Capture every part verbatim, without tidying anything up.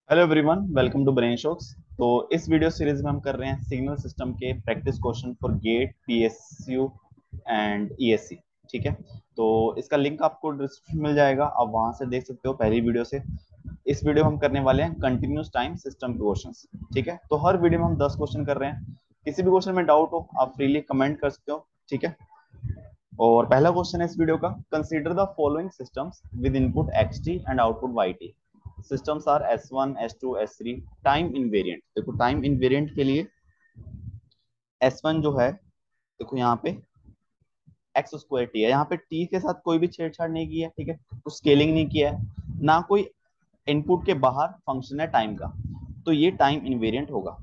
Hello everyone, welcome to Brain Shocks. तो इस video series में हम कर रहे हैं सिग्नल सिस्टम के practice question for GATE, PSU and ESC. ठीक है, तो इसका लिंक आपको डिस्क्रिप्शन मिल जाएगा, आप वहां से देख सकते हो पहली वीडियो से। इस वीडियो में हम करने वाले हैं कंटिन्यूस टाइम सिस्टम के क्वेश्चंस। ठीक है, तो हर वीडियो में हम दस क्वेश्चन कर रहे हैं। किसी भी क्वेश्चन में डाउट हो आप फ्रीली कमेंट कर सकते हो। ठीक है, और पहला क्वेश्चन है इस वीडियो का, consider the following systems with input x t and output y t. Systems are S one, S two, S three, time invariant. देखो टाइम इनवेरिएंट के लिए एस वन जो है, देखो यहाँ पे एक्स स्क्वायर टी है, यहाँ पे टी के साथ कोई भी छेड़छाड़ नहीं की है। ठीक है, कुछ स्केलिंग नहीं किया है, ना कोई इनपुट के बाहर फंक्शन है टाइम का, तो ये टाइम इनवेरिएंट होगा।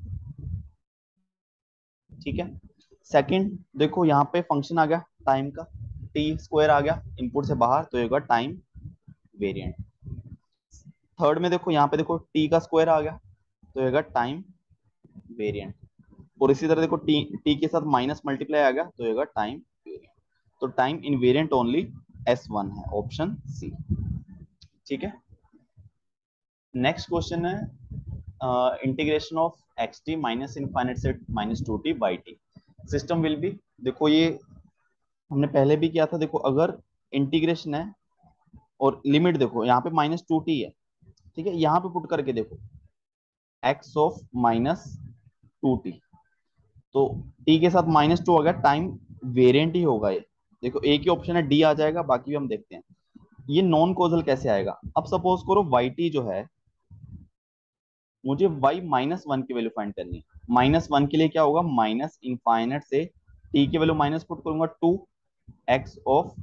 ठीक है, सेकंड देखो यहाँ पे फंक्शन आ गया टाइम का, टी स्क्वायर आ गया इनपुट से बाहर, तो ये होगा टाइम वेरिएंट। थर्ड में देखो यहाँ पे देखो टी का स्क्वायर आ गया, तो ये होगा टाइम वेरिएंट। और इसी तरह देखो टी टी के साथ माइनस मल्टीप्लाई आ गया, तो ये होगा टाइम वेरिएंट। तो time invariant only S one है, ऑप्शन सी। ठीक है, नेक्स्ट क्वेश्चन है integration of x t minus infinite से minus two t by t. System will be, देखो ये हमने पहले भी किया था। देखो अगर इंटीग्रेशन है और लिमिट देखो यहाँ पे माइनस टू टी है, ठीक है, यहाँ पे पुट करके देखो x of minus two t, तो टी के साथ माइनस टू हो गया, टाइम वेरिएंट ही होगा ये। देखो एक ही ऑप्शन है, डी आ जाएगा, बाकी भी हम देखते हैं। ये नॉन कोजल कैसे आएगा। अब सपोज करो वाई टी जो है, मुझे वाई माइनस वन की वैल्यू फाइंड करनी है। माइनस वन के लिए क्या होगा, माइनस इनफाइनेट से टी की वैल्यू माइनस पुट करूंगा टू एक्स ऑफ,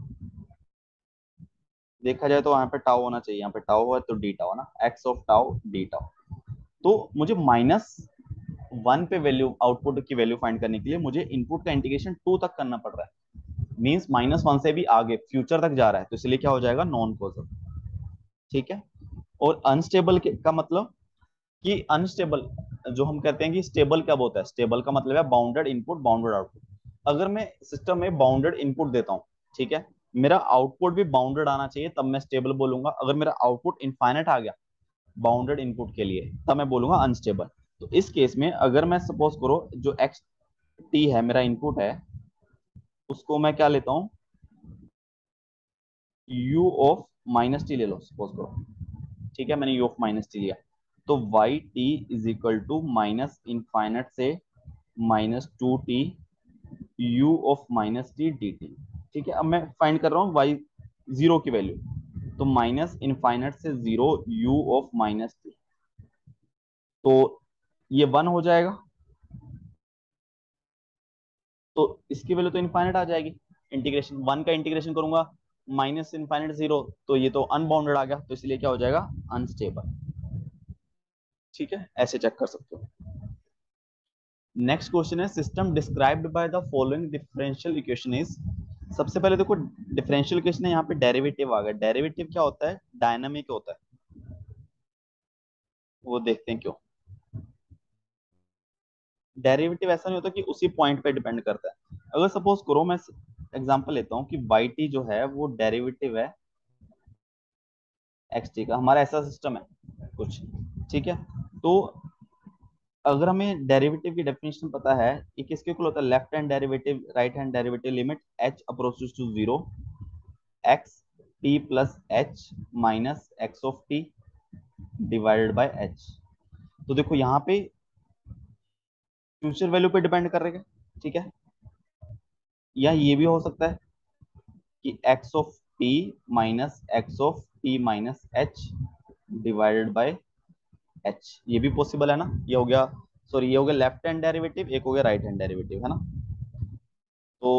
देखा जाए तो यहाँ पे टाउ होना चाहिए, यहाँ पे टाउ है तो डी टाउ ना, x of tau d tau. तो मुझे माइनस वन पे वैल्यू, आउटपुट की वैल्यू फाइंड करने के लिए मुझे इनपुट का इंटीग्रेशन टू तक करना पड़ रहा है। मींस माइनस वन से भी आगे फ्यूचर तक जा रहा है, तो इसलिए क्या हो जाएगा, नॉन कॉजल। ठीक है, और अनस्टेबल का मतलब कि अनस्टेबल, जो हम कहते हैं कि स्टेबल कब होता है, स्टेबल का मतलब है बाउंडेड इनपुट बाउंडेड आउटपुट। अगर मैं सिस्टम में बाउंडेड इनपुट देता हूँ, ठीक है, मेरा आउटपुट भी बाउंडेड आना चाहिए, तब मैं स्टेबल बोलूंगा। अगर मेरा आउटपुट इनफाइनाइट आ गया बाउंडेड इनपुट के लिए, तब मैं बोलूंगा अनस्टेबल। तो इस केस में अगर मैं सपोज करो जो एक्स टी है मेरा इनपुट है, उसको मैं क्या लेता हूँ, u ऑफ माइनस टी ले लो सपोज करो। ठीक है, मैंने u ऑफ माइनस टी लिया, तो y t is equal to minus infinite से minus two t u of minus t d t. ठीक है, अब मैं फाइंड कर रहा हूँ y जीरो की वैल्यू, तो माइनस इनफाइनट से zero u of minus t, तो ये वन हो जाएगा, तो इसकी वैल्यू तो इनफाइनाइट आ जाएगी। इंटीग्रेशन वन का इंटीग्रेशन करूंगा माइनस इनफाइनाइट जीरो, तो ये तो अनबाउंडेड आ गया, तो इसलिए क्या हो जाएगा, अनस्टेबल। ठीक है, ऐसे चेक कर सकते हो। नेक्स्ट क्वेश्चन है, system described by the following differential equation is. सबसे पहले देखो डिफरेंशियल इक्वेशन है, यहाँ पे डेरिवेटिव आ गया। डेरिवेटिव क्या होता है, डायनामिक होता है, वो देखते हैं क्यों। डेरिवेटिव ऐसा नहीं होता कि उसी पॉइंट पे डिपेंड करता है। अगर सपोज करो मैं एग्जांपल लेता हूँ कि वाई टी जो है वो डेरिवेटिव है एक्स टी का, हमारा ऐसा सिस्टम है कुछ। ठीक है, तो अगर हमें डेरिवेटिव की डेफिनेशन पता है कि किसके इक्वल होता है, left hand derivative right hand derivative limit h approaches to zero, x t plus h minus x of t divided by h. तो देखो यहाँ पे फ्यूचर वैल्यू पे डिपेंड कर रहा है। ठीक है, या ये भी हो सकता है कि x of t minus x of t minus h divided by h, ये भी पॉसिबल है ना। ये हो गया, सॉरी ये हो गया लेफ्ट हैंड डेरिवेटिव, एक हो गया राइट हैंड डेरिवेटिव, है ना। तो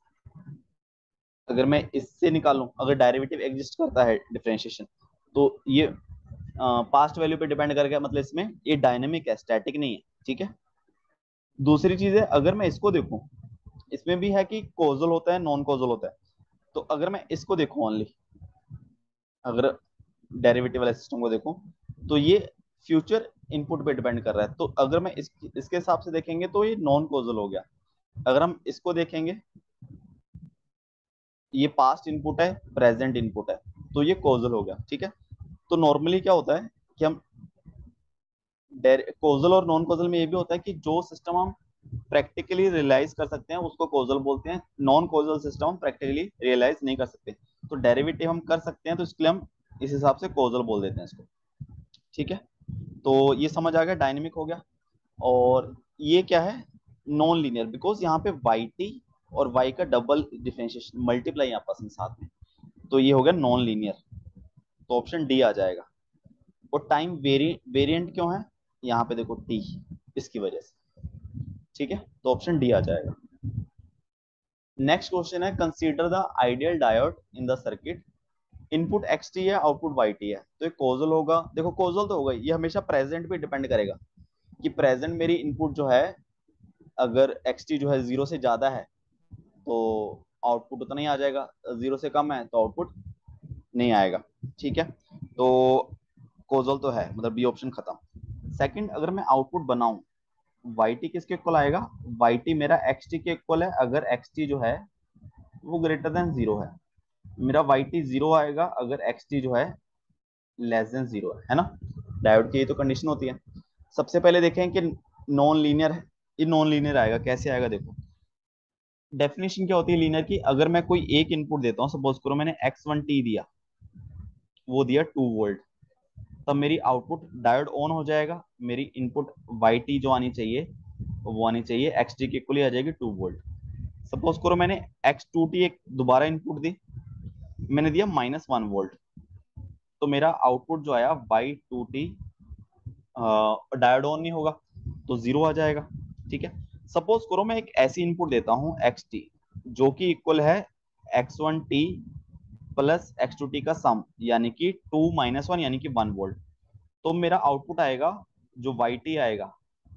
अगर मैं इससे निकालूं, अगर डेरिवेटिव एग्जिस्ट करता है डिफरेंशिएशन, तो ये पास्ट वैल्यू पे डिपेंड कर गया, मतलब इसमें ये डायनेमिक है, स्टैटिक नहीं है। ठीक है, दूसरी चीज है अगर मैं इसको देखूं, इसमें भी है कि कोजल होता है नॉन कोजल होता है। तो अगर मैं इसको देखूं ओनली, अगर डेरिवेटिव वाले सिस्टम को देखूं, तो ये फ्यूचर इनपुट पे डिपेंड कर रहा है। तो अगर मैं इस, इसके हिसाब से देखेंगे तो ये नॉन कोजल हो गया। अगर हम इसको देखेंगे, ये पास्ट इनपुट है प्रेजेंट इनपुट है, तो ये कोजल हो गया। ठीक है, तो नॉर्मली क्या होता है कि हम कोजल और नॉन कोजल में ये भी होता है कि जो सिस्टम हम प्रैक्टिकली रियलाइज कर सकते हैं उसको कोजल बोलते हैं, नॉन कोजल सिस्टम हम प्रैक्टिकली रियलाइज नहीं कर सकते, तो डेरिवेटिव हम कर सकते हैं तो इसके लिए हम इस हिसाब से कोजल बोल देते हैं इसको। ठीक है, तो ये समझ आ गया, डायनेमिक हो गया। और ये क्या है, नॉन लीनियर, बिकॉज यहाँ पे वाई टी और वाई का डबल डिफरेंशिएशन मल्टीप्लाई आपस में साथ में, तो ये हो गया नॉन लीनियर, तो ऑप्शन डी आ जाएगा। और टाइम वेरी वेरिएंट क्यों है, यहाँ पे देखो टी, इसकी वजह से। ठीक है, तो ऑप्शन डी आ जाएगा। नेक्स्ट क्वेश्चन है, consider the ideal diode in the circuit, input x t है, आउटपुट वाई टी है, तो ये कोजल होगा। देखो कोजल तो होगा, ये हमेशा प्रेजेंट पे डिपेंड करेगा कि प्रेजेंट मेरी इनपुट जो है, अगर एक्स टी जो है जीरो से ज्यादा है तो आउटपुट उतना ही आ जाएगा, जीरो से कम है तो आउटपुट नहीं आएगा। ठीक है, तो कोजल तो है, मतलब बी ऑप्शन खत्म। सेकंड, अगर मैं आउटपुट बनाऊं, वाई टी किसके इक्वल आएगा, वाई टी मेरा एक्स टी के इक्वल है, अगर एक्स टी जो है वो ग्रेटर देन जीरो है, मेरा वाई टी जीरो आएगा अगर एक्स टी जो है लेस देन जीरो है, है ना। डायोड की ये तो कंडीशन होती है। सबसे पहले देखें कि नॉन लीनियर है, ये नॉन लीनियर आएगा, कैसे आएगा देखो। डेफिनेशन क्या होती है लीनियर की, अगर मैं कोई एक इनपुट देता हूँ, सपोज करो मैंने एक्स वन टी दिया, वो दिया टू वोल्ट, तब मेरी आउटपुट डायोड ऑन हो जाएगा, मेरी इनपुट वाई टी जो आनी चाहिए वो आनी चाहिए एक्स टी के इक्वल ही आ जाएगी टू वोल्ट। सपोज करो मैंने एक्स टू टी एक दोबारा इनपुट दी, मैंने दिया माइनस वन वोल्ट, तो मेरा आउटपुट जो आया y two t diode on नहीं होगा तो जीरो आ जाएगा। ठीक है, सपोज करो मैं एक ऐसी इनपुट देता हूँ एक्स टी जो कि इक्वल है x one t plus x two t का सम, यानी कि टू माइनस वन यानी कि वन वोल्ट, तो मेरा आउटपुट आएगा जो वाई टी आएगा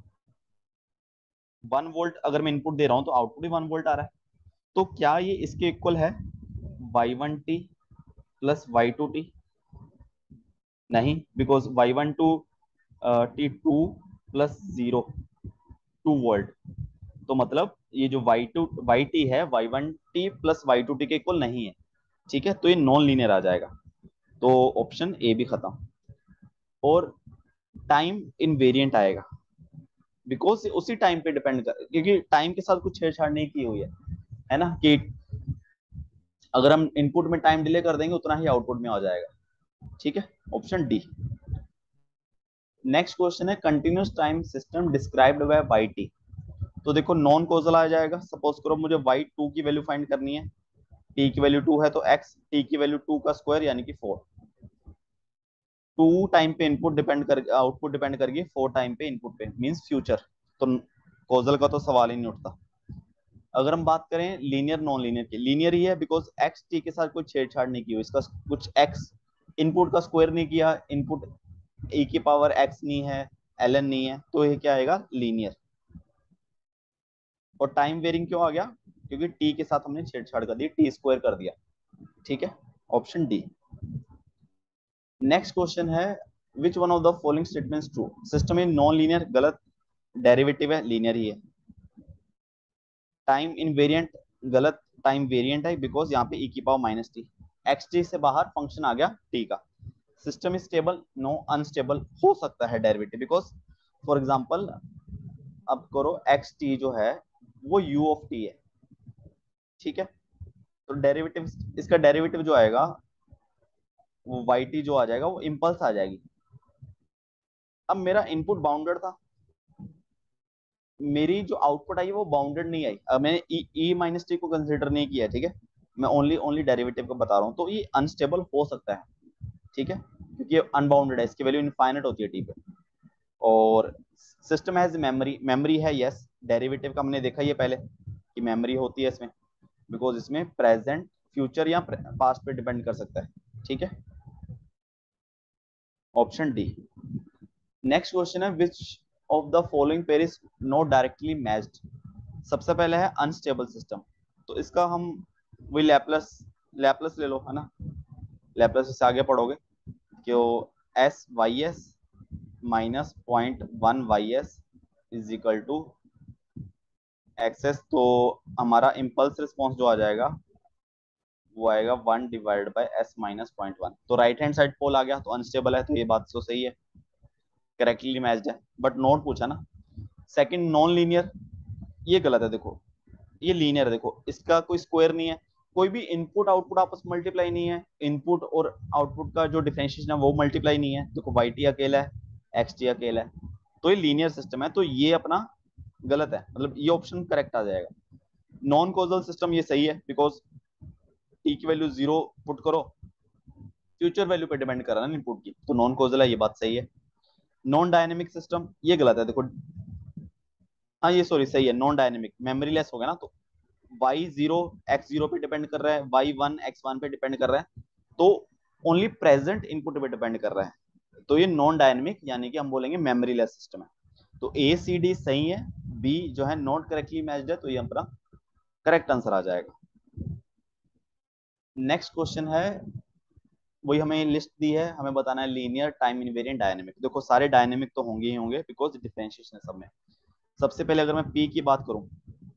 वन वोल्ट, अगर मैं इनपुट दे रहा हूं तो आउटपुट भी वन वोल्ट आ रहा है, तो क्या ये इसके इक्वल है y one t plus y two t, नहीं, because y one two t two plus zero two volt, तो मतलब ये जो वाई टू वाई टी है y one t plus y two t के इक्वल नहीं है। ठीक है, तो ये नॉन लीनियर आ जाएगा, तो ऑप्शन ए भी खत्म। और टाइम इनवेरिएंट आएगा, बिकॉज उसी टाइम पे डिपेंड कर, क्योंकि टाइम के साथ कुछ छेड़छाड़ नहीं की हुई है, है ना, कि अगर हम इनपुट में टाइम डिले कर देंगे उतना ही आउटपुट में आ जाएगा। ठीक है, ऑप्शन डी। नेक्स्ट क्वेश्चन है, continuous time system described by y t, तो देखो नॉन कोजल आ जाएगा। सपोज करो मुझे वाई टू की वैल्यू फाइंड करनी है, टी की वैल्यू टू है तो एक्स टी की वैल्यू टू का स्क्वायर यानी कि फोर, टू टाइम पे इनपुट डिपेंड कर आउटपुट डिपेंड करेगी फोर टाइम पे इनपुट पे, मींस फ्यूचर, तो कोजल का तो सवाल ही नहीं उठता। अगर हम बात करें लीनियर नॉन लीनियर की, लीनियर ही है बिकॉज एक्स टी के साथ कोई छेड़छाड़ नहीं की हुई, इसका कुछ एक्स इनपुट का स्क्वायर नहीं किया, इनपुट ए की पावर एक्स नहीं है, एल एन नहीं है, तो ये क्या आएगा, लीनियर। और टाइम वेरिंग क्यों आ गया, क्योंकि टी के साथ हमने छेड़छाड़ कर दी, टी स्क्वायर कर दिया। ठीक है, ऑप्शन डी। नेक्स्ट क्वेश्चन है, which one of the following statements true, system in non linear, गलत, डेरिवेटिव है, लीनियर ही है। टाइम इनवेरिएंट, गलत, टाइम वेरिएंट है बिकॉज यहाँ पे e की power minus t, x t से बाहर फंक्शन आ गया t का। सिस्टम स्टेबल, नो, अनस्टेबल हो सकता है डेरिवेटिव, बिकॉज फॉर एग्जांपल अब करो एक्स टी जो है वो u ऑफ t है। ठीक है, तो डेरिवेटिव, इसका डेरिवेटिव जो आएगा वो वाई टी जो आ जाएगा वो इम्पल्स आ जाएगी। अब मेरा इनपुट बाउंडेड था, मेरी जो आउटपुट आई वो बाउंडेड नहीं आई, अब मैंने ई ई माइनस टी को कंसिडर नहीं किया। ठीक है, मैं ओनली ओनली डेरिवेटिव को बता रहा हूँ, तो ये अनस्टेबल हो सकता है। ठीक है, क्योंकि अनबाउंडेड है, इसकी वैल्यू इनफाइनाइट होती है टी पे। और सिस्टम हैज मेमोरी, मेमोरी है, यस, डेरिवेटिव का हमने देखा ये पहले कि मेमोरी होती है इसमें, बिकॉज इसमें प्रेजेंट, फ्यूचर या पास्ट पे डिपेंड कर सकता है। ठीक है, ऑप्शन डी। नेक्स्ट क्वेश्चन है, which of the following pair is not directly matched, सबसे पहले है अनस्टेबल सिस्टम, तो इसका हम वही लैपलेस, लैपलेस ले लो, है ना, लैपलेस से आगे पढ़ोगे कि s y s minus point one y s is equal to x s, तो हमारा इम्पल्स रिस्पॉन्स जो आ जाएगा वो आएगा one divide by s minus point one, तो राइट हैंड साइड पोल आ गया, तो अनस्टेबल है, तो ये बात तो सही है। करेक्टली मैच्ड है, बट नॉट पूछा ना। सेकंड नॉन लीनियर, ये गलत है। देखो ये लीनियर है, देखो इसका कोई स्क्वायर नहीं है, कोई भी इनपुट आउटपुट आपस में मल्टीप्लाई नहीं है, इनपुट और आउटपुट का जो डिफरेंशिएशन है वो मल्टीप्लाई नहीं है। देखो वाई टी अकेला है, एक्स टी अकेला है, तो ये लीनियर सिस्टम है, तो ये अपना गलत है, मतलब ये ऑप्शन करेक्ट आ जाएगा। नॉन कॉजल सिस्टम ये सही है, बिकॉज टी की वैल्यू जीरो पुट करो, फ्यूचर वैल्यू पे डिपेंड कर रहा है ना इनपुट की, तो नॉन कॉजल है, ये बात सही है। नॉन डायनेमिक सिस्टम ये गलत है। देखो हाँ ये सॉरी सही है, नॉन डायनेमिक मेमोरी लेस हो गया ना, तो वाई जीरो एक्स जीरो पे डिपेंड कर रहा है, वाई वन एक्स वन पे डिपेंड कर रहा है, तो ओनली प्रेजेंट इनपुट पे डिपेंड कर रहा है, तो ये नॉन डायनेमिक यानी कि हम बोलेंगे मेमोरी लेस सिस्टम है। तो ए सी डी सही है, बी जो है नॉट करेक्टली मैच्ड है, तो ये हमारा करेक्ट आंसर आ जाएगा। नेक्स्ट क्वेश्चन है, वही हमें लिस्ट दी है, हमें बताना है लीनियर टाइम इनवेरिएंट डायनेमिक। देखो सारे डायनेमिक तो होंगे ही होंगे, बिकॉज डिफरेंशिएशन है सब में। सबसे पहले अगर मैं पी की बात करूं,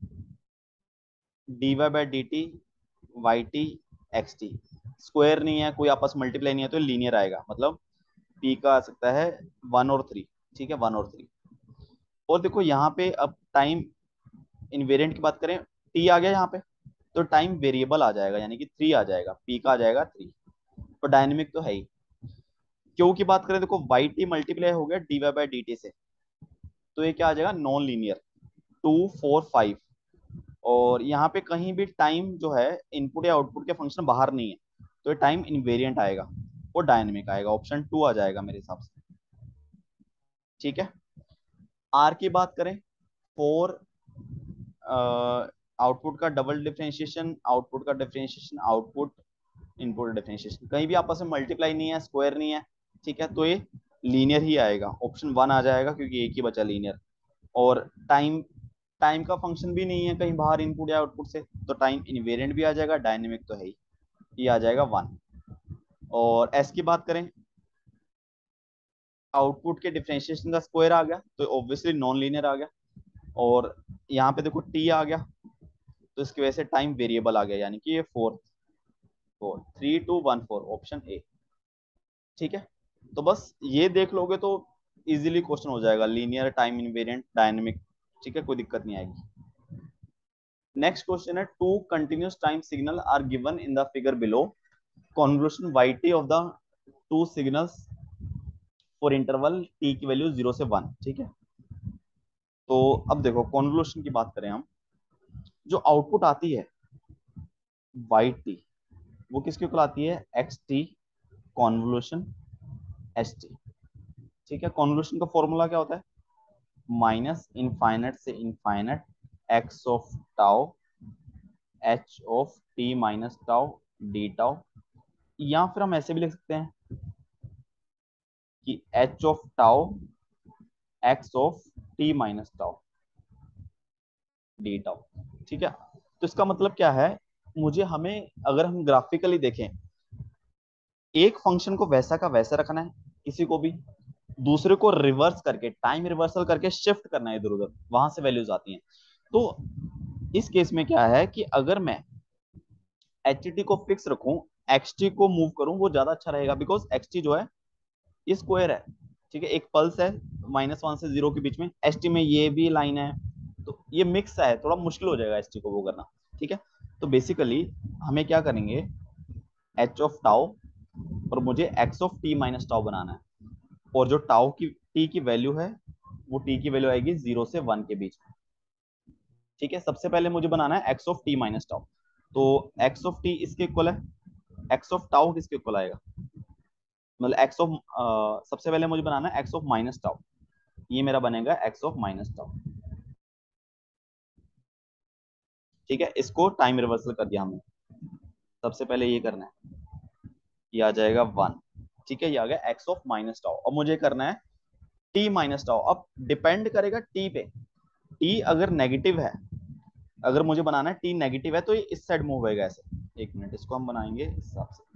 d y by d t, y t, x t, square नहीं है, कोई आपस मल्टीप्लाई नहीं है, तो लीनियर आएगा, मतलब पी का आ सकता है वन और थ्री। ठीक है, वन और थ्री। और देखो यहाँ पे अब टाइम इनवेरिएंट की बात करें, टी आ गया यहाँ पे, तो टाइम वेरिएबल आ जाएगा, यानी कि थ्री आ जाएगा, पी का आ जाएगा थ्री, तो डायनेमिक तो है ही। क्यू की बात करें, देखो वाई टी मल्टीप्लाई हो गया d y by d t से, तो ये क्या आ जाएगा, non linear, two four five. और यहाँ पे कहीं भी टाइम जो है इनपुट या आउटपुट के फंक्शन बाहर नहीं है, तो ये टाइम इनवेरिएंट आएगा और डायनेमिक आएगा, ऑप्शन टू आ जाएगा मेरे हिसाब से। ठीक है, आर की बात करें, फोर आउटपुट का डबल डिफरेंशिएशन, आउटपुट का डिफरेंशिएशन, आउटपुट इनपुट डिफरेंशिएशन, कहीं भी आपस में मल्टीप्लाई नहीं है, स्क्वायर नहीं है, ठीक है, तो ये लीनियर ही आएगा, ऑप्शन वन आ जाएगा, क्योंकि एक ही बचा लीनियर। और टाइम टाइम का फंक्शन भी नहीं है कहीं बाहर इनपुट या आउटपुट से, तो टाइम इनवेरिएंट भी आ जाएगा, डायनेमिक तो है ही, ये आ जाएगा वन। और एस की बात करें, आउटपुट के डिफरेंशिएशन का स्क्वायर आ गया, तो ऑब्वियसली नॉन लीनियर आ गया। और यहाँ पे देखो टी आ गया, तो इसकी वजह से टाइम वेरिएबल आ गया, यानी कि ये four, four three two one four, option A. ठीक है, तो बस ये देख लोगे तो इजीली क्वेश्चन हो जाएगा, लीनियर टाइम इनवेरिएंट डायनेमिक। ठीक है, कोई दिक्कत नहीं आएगी। नेक्स्ट क्वेश्चन है, two continuous time signal are given in the figure below, convolution y t of the two signals for interval t की वैल्यू जीरो से वन। ठीक है, तो अब देखो कॉन्वोल्यूशन की बात करें हम, जो आउटपुट आती है वाई टी, वो किसकी कहलाती है, x t convolution s t. ठीक है, कॉन्वोल्यूशन का फॉर्मूला क्या होता है, माइनस इनफाइनट से infinite x of tau h of t minus tau d tau, या फिर हम ऐसे भी लिख सकते हैं कि h of tau x of t minus tau d tau. ठीक है, तो इसका मतलब क्या है, मुझे हमें अगर हम ग्राफिकली देखें, एक फंक्शन को वैसा का वैसा रखना है, किसी को भी दूसरे को रिवर्स करके, टाइम रिवर्सल करके शिफ्ट करना है इधर उधर, वहां से वैल्यूज आती हैं। तो इस केस में क्या है कि अगर मैं एच टी को फिक्स रखूं, एक्स टी को मूव करूं, वो ज्यादा अच्छा रहेगा, बिकॉज एक्स टी जो है ये स्क्वायर है। ठीक है, एक पल्स है माइनस वन से जीरो के बीच में, एस टी में ये भी लाइन है, तो ये मिक्स है, थोड़ा मुश्किल हो जाएगा एस टी को वो करना। ठीक है, तो बेसिकली हमें क्या करेंगे, एच ऑफ टाउ, और मुझे x of t minus tau बनाना है, और जो टाउ की टी की वैल्यू है, वो टी की वैल्यू आएगी जीरो से वन के बीच में। ठीक है, सबसे पहले मुझे बनाना है x of t minus tau, तो एक्स ऑफ टी इसके इक्वल है, एक्स ऑफ टाउ किसके इक्वल आएगा, मतलब एक्स ऑफ, सबसे पहले मुझे बनाना है एक्स ऑफ माइनस टाउ, ये मेरा बनेगा एक्स ऑफ माइनस टाउ। ठीक है, इसको टाइम रिवर्सल कर दिया हमने, सबसे पहले ये करना है, ये आ जाएगा वन। ठीक है, ये आ गया एक्स ऑफ माइनस टाउ, अब मुझे करना है टी माइनस टाउ, अब डिपेंड करेगा टी पे, टी अगर नेगेटिव है, अगर मुझे बनाना है टी नेगेटिव है, तो ये इस साइड मूव होएगा ऐसे, एक मिनट इसको हम बनाएंगे इस हिसाब से।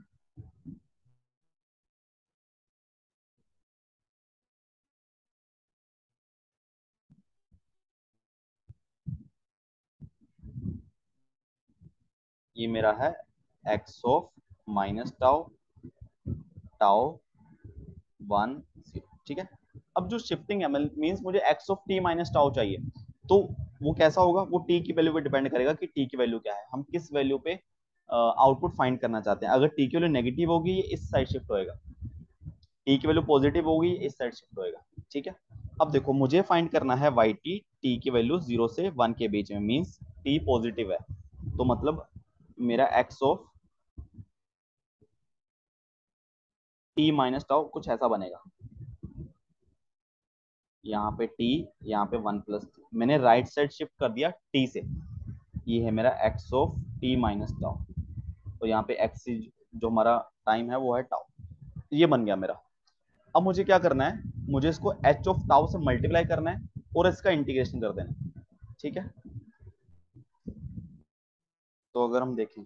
ये मेरा है x of minus tau tau one zero. ठीक है, अब जो शिफ्टिंग है मींस मुझे x of t minus tau चाहिए, तो वो कैसा होगा, वो टी की वैल्यू पे डिपेंड करेगा कि टी की वैल्यू क्या है, हम किस वैल्यू पे आउटपुट फाइंड करना चाहते हैं। अगर टी की वैल्यू नेगेटिव होगी ये इस साइड शिफ्ट होएगा, टी की वैल्यू पॉजिटिव होगी ये इस साइड शिफ्ट होएगा। ठीक है, अब देखो मुझे फाइंड करना है वाई टी, टी की वैल्यू जीरो से वन के बीच में, मींस टी पॉजिटिव है, तो मतलब मेरा x of t minus tau कुछ ऐसा बनेगा, यहाँ पे t, यहाँ पे वन प्लस टी, मैंने राइट साइड शिफ्ट कर दिया t से, ये है मेरा x of t minus tau, तो यहाँ पे x जो हमारा टाइम है वो है टाउ, ये बन गया मेरा। अब मुझे क्या करना है, मुझे इसको h ऑफ टाउ से मल्टीप्लाई करना है और इसका इंटीग्रेशन कर देना है। ठीक है, तो अगर हम देखें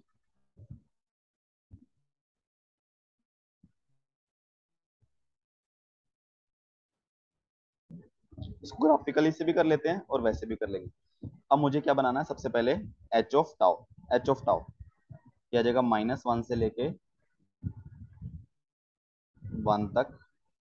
इसको ग्राफिकली से भी कर लेते हैं और वैसे भी कर लेंगे। अब मुझे क्या बनाना है, सबसे पहले h of tau, h of tau क्या जाएगा माइनस वन से लेके वन तक,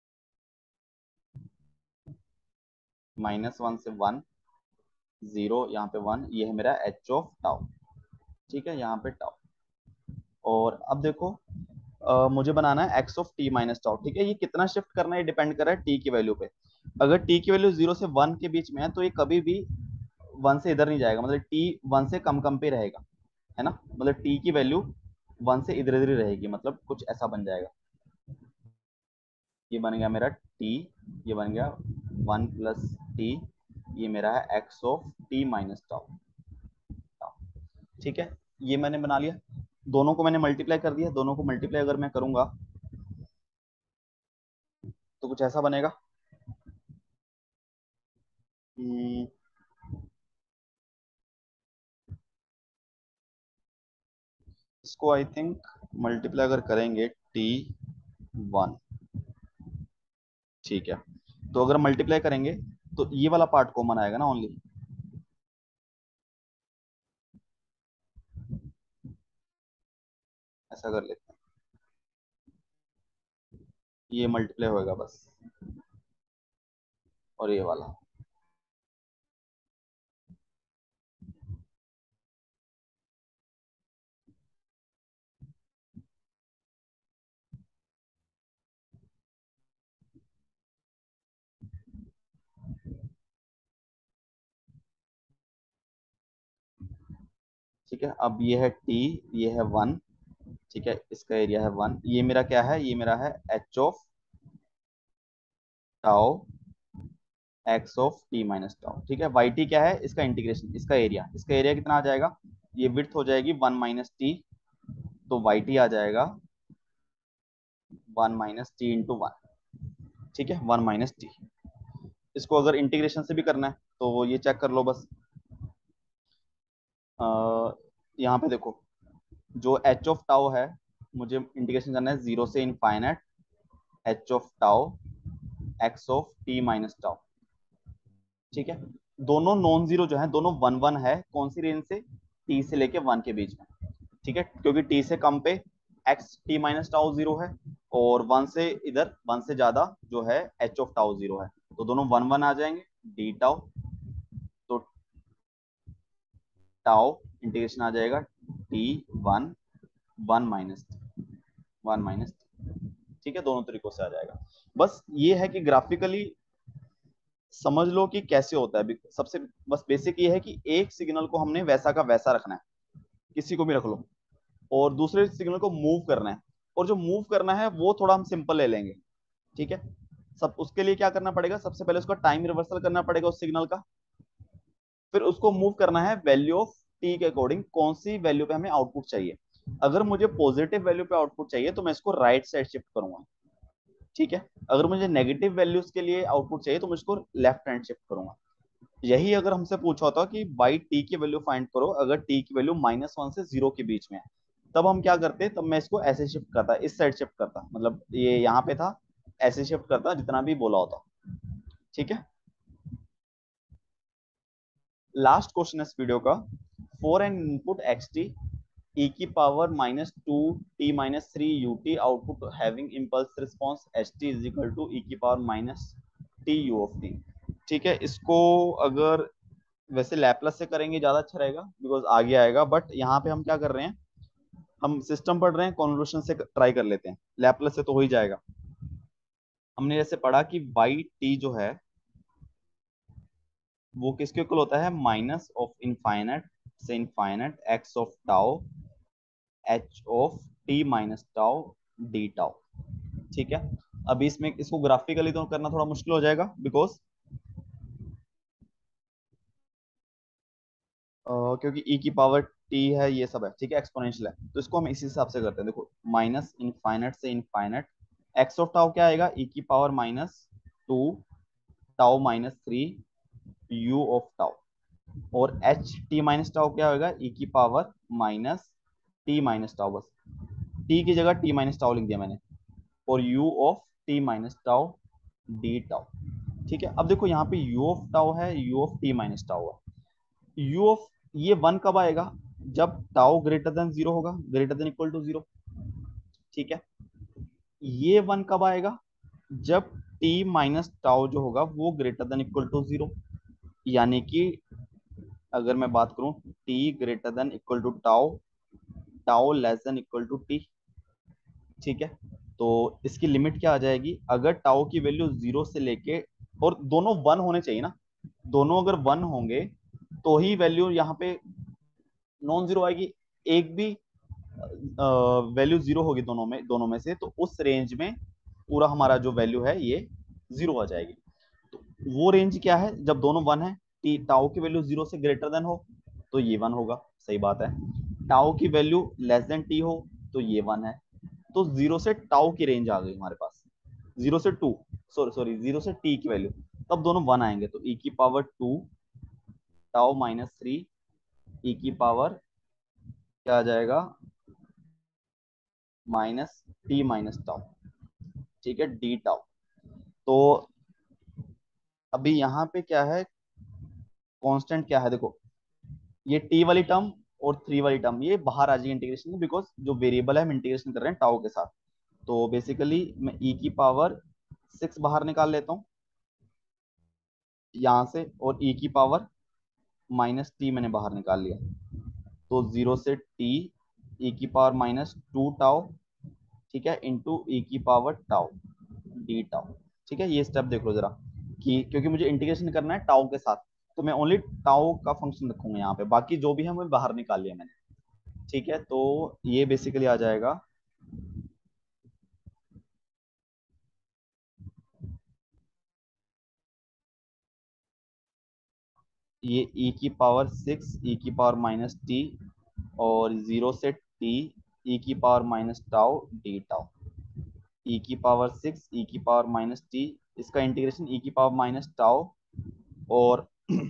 माइनस वन से वन, जीरो, यहाँ पे वन, ये है मेरा एच ऑफ टाउ। ठीक है, यहाँ पे टाउ, और अब देखो अ, मुझे बनाना है x of t minus tau. ठीक है, ये कितना शिफ्ट करना है ये डिपेंड कर रहा है टी की वैल्यू पे। अगर टी की वैल्यू जीरो से वन के बीच में है तो ये कभी भी वन से इधर नहीं जाएगा, मतलब टी वन से कम कम पे रहेगा, है ना, मतलब टी की वैल्यू वन से इधर इधर ही रहेगी, मतलब कुछ ऐसा बन जाएगा। ये बन गया मेरा टी, ये बन गया वन प्लस टी, ये मेरा है x of t minus tau. ठीक है, ये मैंने बना लिया, दोनों को मैंने मल्टीप्लाई कर दिया, दोनों को मल्टीप्लाई अगर मैं करूंगा तो कुछ ऐसा बनेगा। हम्म, इसको आई थिंक मल्टीप्लाई अगर करेंगे टी वन, ठीक है, तो अगर मल्टीप्लाई करेंगे तो ये वाला पार्ट कॉमन आएगा ना ओनली, ऐसा कर लेते हैं, ये मल्टीप्लाई होएगा बस, और ये वाला। ठीक है, अब ये है टी, ये है वन, ठीक है, इसका एरिया है वन, ये मेरा क्या है, ये मेरा है h of tau x of t minus tau. ठीक है, वाई टी क्या है, इसका इंटीग्रेशन, इसका एरिया, इसका एरिया कितना आ जाएगा, ये विड्थ हो जाएगी वन माइनस टी, तो वाई टी आ जाएगा one minus t into one. ठीक है, वन माइनस टी, इसको अगर इंटीग्रेशन से भी करना है तो ये चेक कर लो बस, आ, यहाँ पे देखो जो एच ऑफ टाउ है मुझे इंटीग्रेशन करना है जीरो से infinite h of tau x of t minus tau. ठीक है, दोनों नॉन जीरो जो है, दोनों वन वन है, कौन सी रेंज से, टी से लेके वन के बीच में। ठीक है, क्योंकि टी से कम पे x t minus tau zero है, और वन से इधर वन से ज्यादा जो है एच ऑफ टाउ जीरो है, तो दोनों वन वन आ जाएंगे, डी टाउ, तो टाउ इंटीग्रेशन आ जाएगा t one, one minus one minus, ठीक है, दोनों तरीकों से आ जाएगा। बस ये है कि ग्राफिकली समझ लो कि कैसे होता है, सबसे बस बेसिक ये है कि एक सिग्नल को हमने वैसा का वैसा रखना है, किसी को भी रख लो, और दूसरे सिग्नल को मूव करना है, और जो मूव करना है वो थोड़ा हम सिंपल ले लेंगे। ठीक है, सब उसके लिए क्या करना पड़ेगा, सबसे पहले उसका टाइम रिवर्सल करना पड़ेगा उस सिग्नल का, फिर उसको मूव करना है वैल्यू ऑफ टी के अकॉर्डिंग, कौन सी वैल्यू पे हमें आउटपुट चाहिए। अगर मुझे पॉजिटिव वैल्यू पे आउटपुट चाहिए तो मैं इसको राइट साइड शिफ्ट करूंगा। ठीक है, अगर मुझे नेगेटिव वैल्यूज के लिए आउटपुट चाहिए तो मैं इसको लेफ्ट हैंड शिफ्ट करूंगा। यही अगर हमसे पूछा होता कि बाई टी की वैल्यू फाइंड करो, अगर टी की वैल्यू माइनस वन से जीरो के बीच में है, तब हम क्या करते, तब मैं इसको ऐसे शिफ्ट करता, इस साइड शिफ्ट करता, मतलब ये यहाँ पे था, ऐसे शिफ्ट करता जितना भी बोला होता। ठीक है, लास्ट क्वेश्चन इस वीडियो का, for an input x t e की power minus two t minus three u t output having impulse response h t is equal to e की power minus t u of t. ठीक है, इसको अगर वैसे Laplace से करेंगे ज्यादा अच्छा रहेगा बिकॉज आगे आएगा, बट यहाँ पे हम क्या कर रहे हैं, हम सिस्टम पढ़ रहे हैं, कॉन्वोल्यूशन से ट्राई कर लेते हैं, लैपलेस से तो हो ही जाएगा। हमने जैसे पढ़ा कि वाई टी जो है वो किसके इक्वल होता है, माइनस ऑफ इनफाइनाइट से infinite x of tau h of t minus tau d tau. ठीक है, अभी इसमें इसको ग्राफिकली तो करना थोड़ा मुश्किल हो जाएगा बिकॉज Uh, क्योंकि e की पावर t है, ये सब है, ठीक है, एक्सपोनेंशियल है, तो इसको हम इसी हिसाब से करते हैं। देखो माइनस इनफाइनाइट से इनफाइनाइट एक्स ऑफ टाउ क्या आएगा, e की power minus two tau minus three u of tau, और एच टी माइनस टाउ क्या होगा, e की power minus t minus tau, बस t की जगह t माइनस टाउ लिख दिया मैंने, और u of t minus tau d tau. ठीक है, अब देखो यहाँ पे u ऑफ टाउ है, u of t minus tau है, u ऑफ ये वन कब आएगा, जब टाउ ग्रेटर देन जीरो होगा, greater than equal to zero. ठीक है, ये वन कब आएगा, जब t माइनस टाउ जो होगा वो greater than equal to zero, यानी कि अगर मैं बात करूं t greater than equal to tau, tau less than equal to t। ठीक है, तो इसकी लिमिट क्या आ जाएगी, अगर टाउ की वैल्यू जीरो से लेके, और दोनों वन होने चाहिए ना, दोनों अगर वन होंगे तो ही वैल्यू यहाँ पे नॉन जीरो आएगी, एक भी वैल्यू जीरो होगी दोनों में, दोनों में से, तो उस रेंज में पूरा हमारा जो वैल्यू है ये जीरो आ जाएगी। तो वो रेंज क्या है, जब दोनों वन है, टी टाउ की वैल्यू जीरो से ग्रेटर देन हो तो ये वन होगा, सही बात है, टाउ की वैल्यू लेस देन टी हो तो ये वन है। तो जीरो से टाउ की रेंज आ गई हमारे पास, जीरो से टू, सॉरी सॉरी जीरो से टी की वैल्यू, तब दोनों वन आएंगे, तो ई की power two tau minus three e की पावर क्या आ जाएगा, माइनस टी माइनस टाउ। ठीक है, डी टाउ। तो अभी यहाँ पे क्या है, कांस्टेंट क्या है, देखो ये टी वाली टर्म और थ्री वाली टर्म ये बाहर आ जाएगी इंटीग्रेशन में, बिकॉज जो वेरिएबल है हम इंटीग्रेशन कर रहे हैं टाउ के साथ। तो बेसिकली मैं ई की पावर सिक्स बाहर निकाल लेता हूँ यहाँ से, और ई की पावर माइनस टी मैंने बाहर निकाल लिया, तो जीरो से टी ई की पावर माइनस टू टाउ, ठीक है, इंटू ई की पावर टाउ डी टाउ। ठीक है, ये स्टेप देख लो जरा, कि क्योंकि मुझे इंटीग्रेशन करना है टाउ के साथ, तो मैं ओनली टाउ का फंक्शन रखूंगा यहाँ पे, बाकी जो भी है मैं बाहर निकाल लिया मैंने। ठीक है, तो ये बेसिकली आ जाएगा, ये e की पावर सिक्स ई की पावर माइनस टी, और जीरो से टी ई की power minus tau d tau, e की पावर सिक्स ई की पावर माइनस टी, इसका इंटीग्रेशन e की पावर माइनस टाउ, और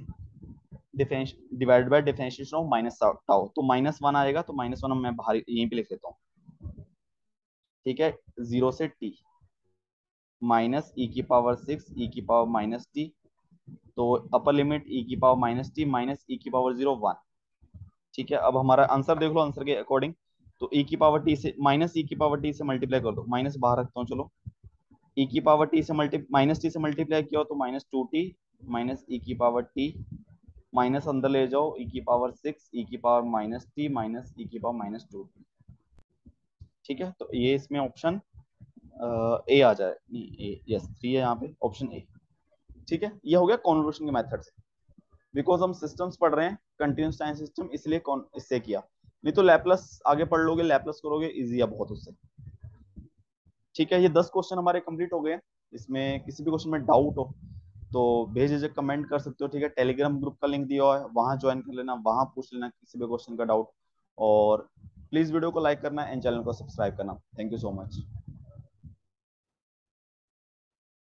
divide by differentiation of minus tau, तो माइनस वन आएगा, तो माइनस वन मैं बाहर यहीं पे लिख लेता हूँ। ठीक है, जीरो से टी माइनस ई की पावर सिक्स ई की पावर माइनस टी, तो अपर लिमिट ई की power minus t minus e की पावर जीरो वन। ठीक है, अब हमारा आंसर देख लो, आंसर के अकॉर्डिंग, तो ई की पावर टी से माइनस ई की पावर टी से मल्टीप्लाई कर दो, माइनस बाहर रखता हूँ चलो, ई की पावर टी से मल्टी माइनस टी से मल्टीप्लाई किया तो minus two t minus e की पावर टी, माइनस अंदर ले जाओ, ई की पावर सिक्स ई की power minus t minus e की पावर माइनस टू टी। ठीक है, तो ये इसमें ऑप्शन ए आ जाए, ए, यस थ्री है यहाँ पे, ऑप्शन ए। ठीक है, ये हो गया कॉन्वोल्यूशन के मेथड से, बिकॉज हम सिस्टम्स पढ़ रहे हैं, कंटिन्यूस टाइम सिस्टम, इसलिए कौन इससे किया, नहीं तो लैपलस आगे पढ़ लोगे, लैपलस करोगे, इजी है बहुत उससे। ठीक है, ये दस क्वेश्चन हमारे कंप्लीट हो गए। इसमें किसी भी क्वेश्चन में डाउट हो तो भेज दीजिए, कमेंट कर सकते हो। ठीक है, टेलीग्राम ग्रुप का लिंक दिया हुआ है, वहां ज्वाइन कर लेना, वहां पूछ लेना किसी भी क्वेश्चन का डाउट, और प्लीज वीडियो को लाइक करना एंड चैनल को सब्सक्राइब करना। Thank you so much.